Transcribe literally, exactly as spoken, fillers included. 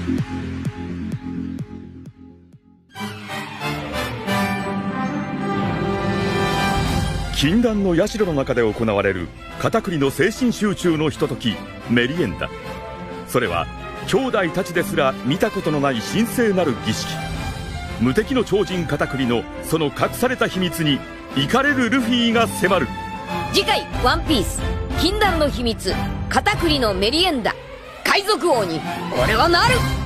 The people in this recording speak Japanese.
禁断の社の中で行われる片栗の精神集中のひととき、メリエンダ。それは兄弟たちですら見たことのない神聖なる儀式。無敵の超人片栗のその隠された秘密にイカれるルフィが迫る。 次回「ワンピース禁断の秘密片栗のメリエンダ海賊王に俺はなる。